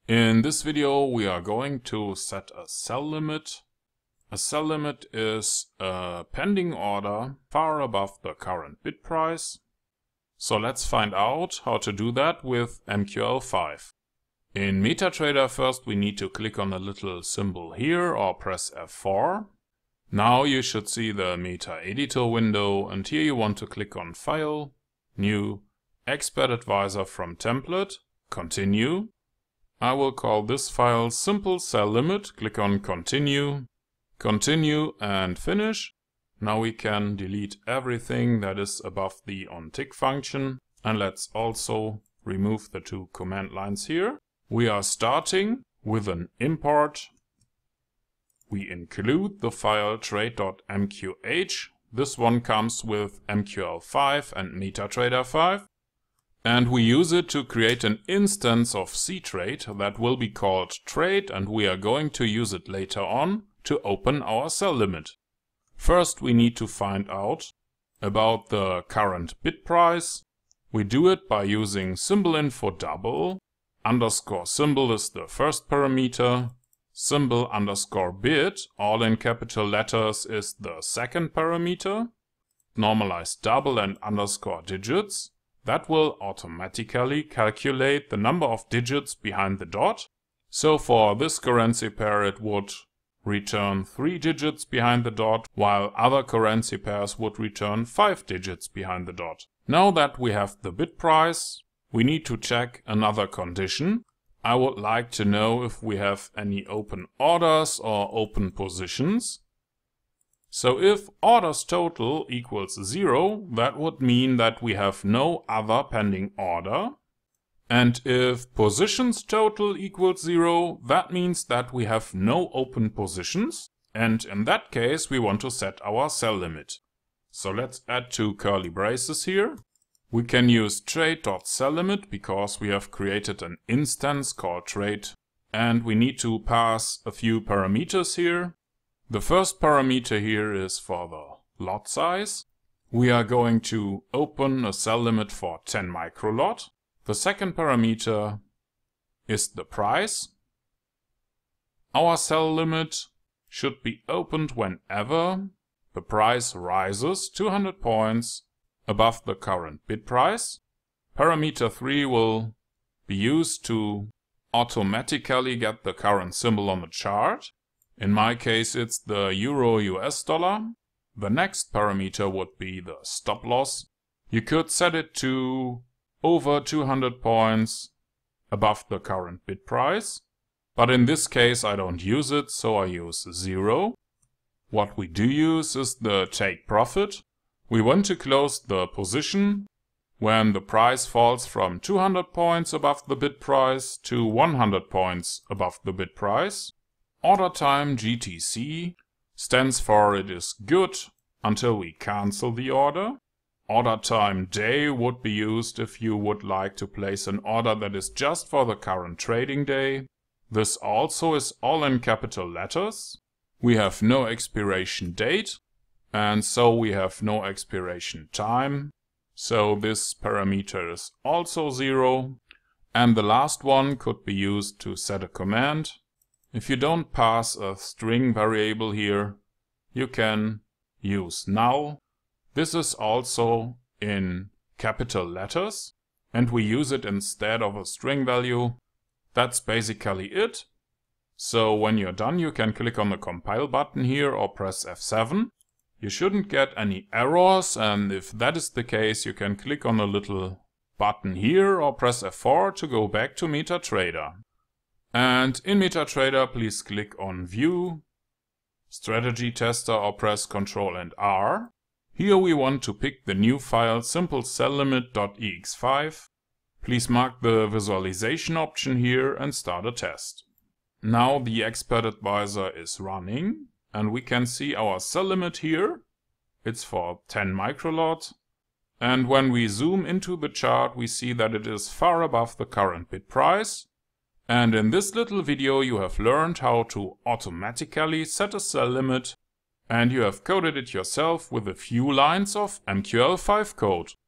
In this video we are going to set a sell limit. A sell limit is a pending order far above the current bid price. So let's find out how to do that with MQL5. In MetaTrader first we need to click on the little symbol here or press F4. Now you should see the MetaEditor window, and here you want to click on File, New, Expert Advisor from Template, Continue. I will call this file SimpleSellLimit, click on Continue, Continue and Finish. Now we can delete everything that is above the OnTick function, and let's also remove the two command lines here. We are starting with an import. We include the file Trade.mqh. This one comes with MQL5 and MetaTrader 5. And we use it to create an instance of CTrade that will be called Trade, and we are going to use it later on to open our sell limit. First we need to find out about the current bid price. We do it by using SymbolInfoDouble. Underscore symbol is the first parameter. Symbol underscore bid, all in capital letters, is the second parameter. Normalize double and underscore digits. That will automatically calculate the number of digits behind the dot. So for this currency pair it would return 3 digits behind the dot, while other currency pairs would return 5 digits behind the dot. Now that we have the bid price, we need to check another condition. I would like to know if we have any open orders or open positions. So if orders total equals 0, that would mean that we have no other pending order. And if positions total equals 0, that means that we have no open positions. And in that case, we want to set our sell limit. So let's add two curly braces here. We can use trade.SellLimit because we have created an instance called Trade. And we need to pass a few parameters here. The first parameter here is for the lot size. We are going to open a sell limit for 10 microlot. The second parameter is the price. Our sell limit should be opened whenever the price rises 200 points above the current bid price. Parameter 3 will be used to automatically get the current symbol on the chart. In my case it's the Euro-US dollar. The next parameter would be the stop loss. You could set it to over 200 points above the current bid price. But in this case I don't use it, so I use 0. What we do use is the take profit. We want to close the position when the price falls from 200 points above the bid price to 100 points above the bid price. Order time GTC stands for it is good until we cancel the order. Order time day would be used if you would like to place an order that is just for the current trading day. This also is all in capital letters. We have no expiration date, and so we have no expiration time. So this parameter is also 0. And the last one could be used to set a command. If you don't pass a string variable here, you can use null. This is also in capital letters, and we use it instead of a string value. That's basically it. So when you're done, you can click on the compile button here or press F7. You shouldn't get any errors, and if that is the case, you can click on the little button here or press F4 to go back to MetaTrader. And in MetaTrader, please click on View, Strategy Tester, or press Ctrl and R. Here we want to pick the new file SimpleSellLimit.ex5. Please mark the visualization option here and start a test. Now the Expert Advisor is running, and we can see our sell limit here. It's for 10 microlot. And when we zoom into the chart, we see that it is far above the current bid price. And in this little video you have learned how to automatically set a sell limit, and you have coded it yourself with a few lines of MQL5 code.